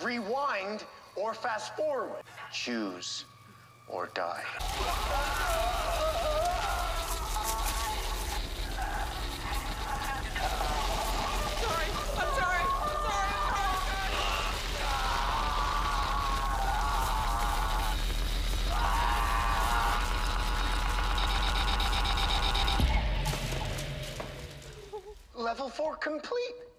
rewind or fast forward. Choose or die. Level 4 complete.